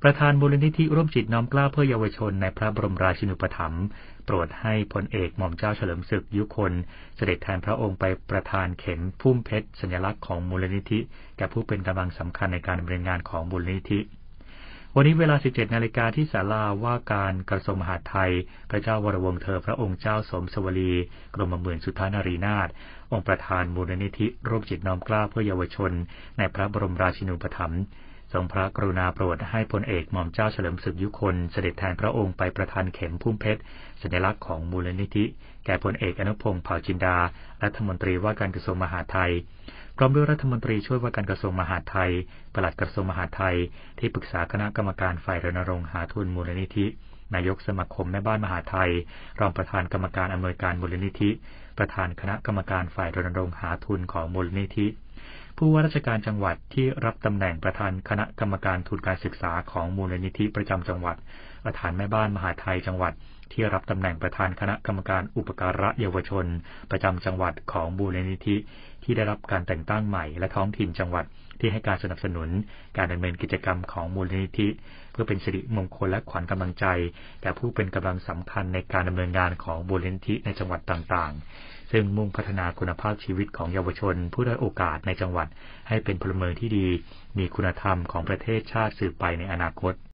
ประธานมูลนิธิร่วมจิตน้อมเกล้าเพื่อเยาวชนในพระบรมราชินูปถัมภ์โปรดให้พลเอกหม่อมเจ้าเฉลิมศึกยุคนเสด็จแทนพระองค์ไปประธานเข็มพุ่มเพชรสัญลักษณ์ของมูลนิธิแก่ผู้เป็นกำลังสำคัญในการดำเนินงานของมูลนิธิวันนี้เวลา 17 นาฬิกาที่ศาลาว่าการกระทรวงมหาดไทยพระเจ้าวรวงศ์เธอพระองค์เจ้าสมสวลีกรมหมื่นสุทธานารีนาถองค์ประธานมูลนิธิร่วมจิตน้อมเกล้าเพื่อเยาวชนในพระบรมราชินูปถัมภ์ทรงพระกรุณาโปรดให้พลเอกหม่อมเจ้าเฉลิมศึกยุคนเสด็จแทนพระองค์ไปประธานเข็มพุ่มเพชรสัญลักษณ์ของมูลนิธิแก่พลเอกอนุพงษ์เผ่าจินดารัฐมนตรีว่าการกระทรวงมหาดไทยพร้อมด้วยรัฐมนตรีช่วยว่าการกระทรวงมหาดไทยปลัดกระทรวงมหาดไทยที่ปรึกษาคณะกรรมการฝ่ายรณรงค์หาทุนมูลนิธินายกสมาคมแม่บ้านมหาดไทยรองประธานกรรมการอำนวยการมูลนิธิประธานคณะกรรมการฝ่ายรณรงค์หาทุนของมูลนิธิผู้ว่าราชการจังหวัดที่รับตำแหน่งประธานคณะกรรมการทุนการศึกษาของมูลนิธิประจำจังหวัดประธานแม่บ้านมหาดไทยจังหวัดที่รับตำแหน่งประธานคณะกรรมการอุปการะเยาวชนประจำจังหวัดของมูลนิธิที่ได้รับการแต่งตั้งใหม่และท้องถิ่นจังหวัดที่ให้การสนับสนุนการดำเนินกิจกรรมของมูลนิธิเพื่อเป็นสิริมงคลและขวัญกำลังใจแก่ผู้เป็นกำลังสำคัญในการดำเนินงานของมูลนิธิในจังหวัดต่างๆซึ่งมุ่งพัฒนาคุณภาพชีวิตของเยาวชนผู้ด้อยโอกาสในจังหวัดให้เป็นพลเมืองที่ดีมีคุณธรรมของประเทศชาติสืบไปในอนาคต